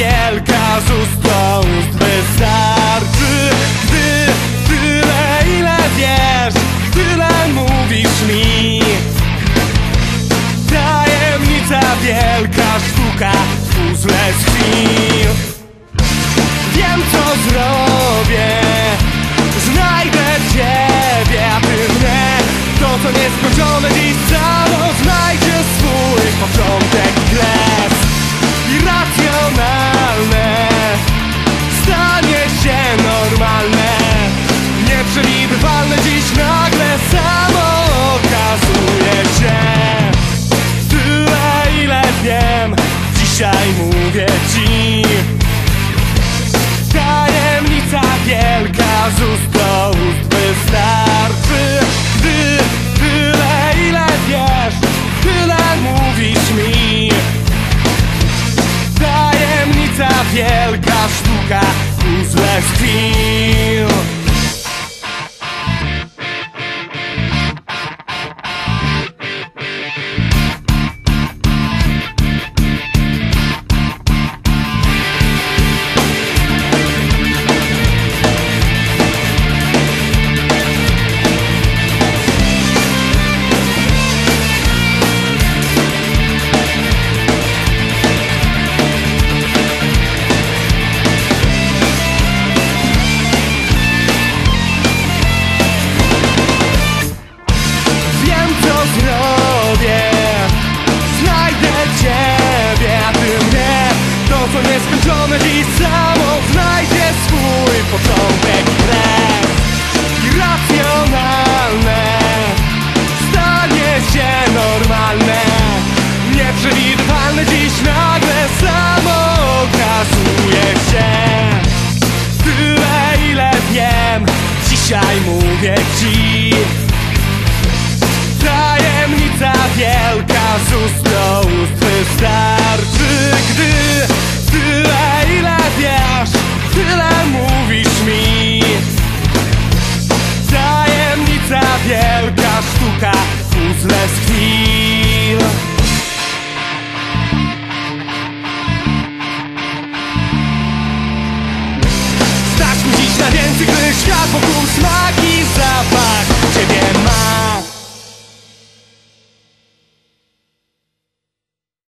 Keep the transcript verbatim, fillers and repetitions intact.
wielka z ust do ust wystarczy. Gdy tyle, ile wiesz, tyle mówisz mi. Tajemnica wielka, sztuka, puzzle z chwil. Wiem, co zrobię, znajdę ciebie, a ty mnie. To, co nieskończone dziś samo znajdzie swój początek. Kres irracjonalne stanie się normalne. Nieprzewidywalne dziś nagle samo okazuje się. Tyle, ile wiem, dzisiaj mówię ci. Tajemnica wielka z ust do ust wystarczy. Gdy tyle, ile wiesz, tyle mówisz mi. Tajemnica wielka, sztuka, puzzle z chwil. Nieskończone dziś samo znajdzie swój początek. Kres irracjonalne stanie się normalne. Nieprzewidywalne dziś nagle samo okazuje się. Tyle, ile wiem, dzisiaj mówię ci. Tajemnica wielka z ust do ust wystarczy. Gdy tyle, ile wiesz, tyle mówisz mi. Tajemnica wielka, sztuka, puzzle z chwil. Stać mi dziś na więcej, gdy świat wokół sma.